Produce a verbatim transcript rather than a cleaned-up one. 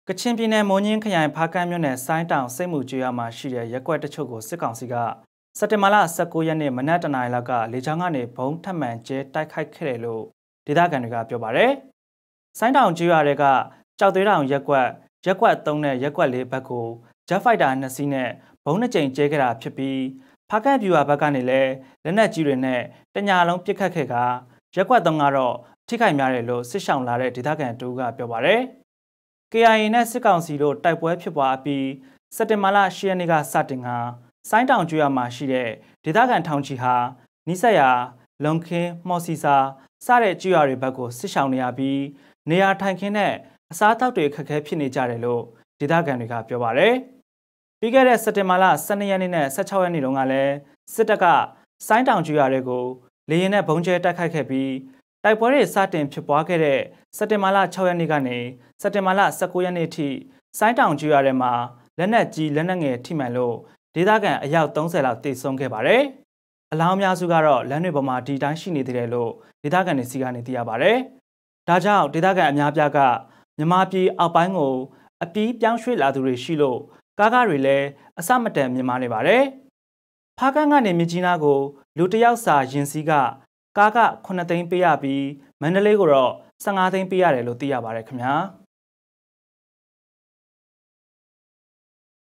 ကချင်ပြည်နယ်မိုးညင်းခရိုင်ဖားကန့်မြို့နယ်ဆိုင်းတောင်စိတ်မှုကျွော်မှာရှိတဲ့ရက်ကွက်တချို့ကိုစစ်ကောင်စီကစက်တင်ဘာလ၁၉ရက်နေ့မနက်တနာရီလောက်ကလေကြောင်းကနေဘုံထပ်မံကျဲတိုက်ခိုက်ခဲ့တယ်လို့ဒေသခံတွေကပြောပါတယ်။ဆိုင်းတောင်ကျွော်တွေကကြောက်သေးတောင်ရက်ကွက်ရက်ကွက်၃နဲ့ရက်ကွက်၄ဘက်ကိုဂျက်ဖိုက်တာနှစ်စီးနဲ့ဘုံနှစ်ကြိမ်ကျဲခဲ့တာဖြစ်ပြီးဖားကန့်ဗျူဟာဘက်ကနေလည်းလက်နက်ကြီးတွေနဲ့တညာလုံးပစ်ခတ်ခဲ့ကရက်ကွက်၃ကတော့ထိခိုက်များတယ်လို့စစ်ဆောင်လာတဲ့ဒေသခံတူကပြောပါတယ်။ K I A နဲ့စစ်ကောင်စီတို့တိုက်ပွဲဖြစ်ပွားပြီးစက်တင်ဘာလ၈ရက်နေ့ကစတင်ကဆိုင်းတောင်ကျွော်မှာရှိတဲ့ဒေသခံထောင်ချီဟာနိဆက်ရာလုံခင်းမော်စီစာစတဲ့ကျွော်တွေဘက်ကိုစစ်ဆောင်နေရပြီးနေရာထိုင်ခင်းနဲ့အစားအသောက်တွေခက်ခဲဖြစ်နေကြတယ်လို့ဒေသခံတွေကပြောပါတယ်။ပြီးခဲ့တဲ့စက်တင်ဘာလ၁၂ရက်နေ့နဲ့၁၆ရက်နေ့တုန်းကလည်းစစ်တပ်ကဆိုင်းတောင်ကျွော်တွေကိုလေရင်နဲ့ဘုံကျဲတိုက်ခိုက်ခဲ့ပြီးတိုက်ပွဲတွေစတင်ဖြစ်ပွားခဲ့တဲ့စက်တင်ဘာလ၆ရက်နေ့ကနေစက်တင်ဘာလ၁၉ရက်နေ့ထိဆိုင်းတောင်ကျွော်ရဲမှာလက်နက်ကြီးလက်နက်ငယ်ထိမှန်လို့ဒေသခံအယောက်၃၀လောက်တိတ်ဆုံးခဲ့ပါတယ်။အလောင်းအများစုကတော့လမ်းတွေပေါ်မှာဒီတိုင်းရှိနေသေးတယ်လို့ဒေသခံတွေစီကနေသိရပါတယ်။ဒါကြောင့်ဒေသခံအများပြားကမြန်မာပြည်အောက်ပိုင်းကိုအပီးပြောင်းရွှေ့လာသူတွေရှိလို့ကားကားတွေလည်းအစမတန်မြင်မာနေပါတယ်။ဖားကန့်ကနေမြကြီးနားကိုလူတယောက်စာရင်စီးကကားကခုနှစ်သိန်းပေးရပြီးမန္တလေးကိုတော့၁၅သိန်းပေးရတယ်လို့သိရပါတယ်ခင်ဗျာ။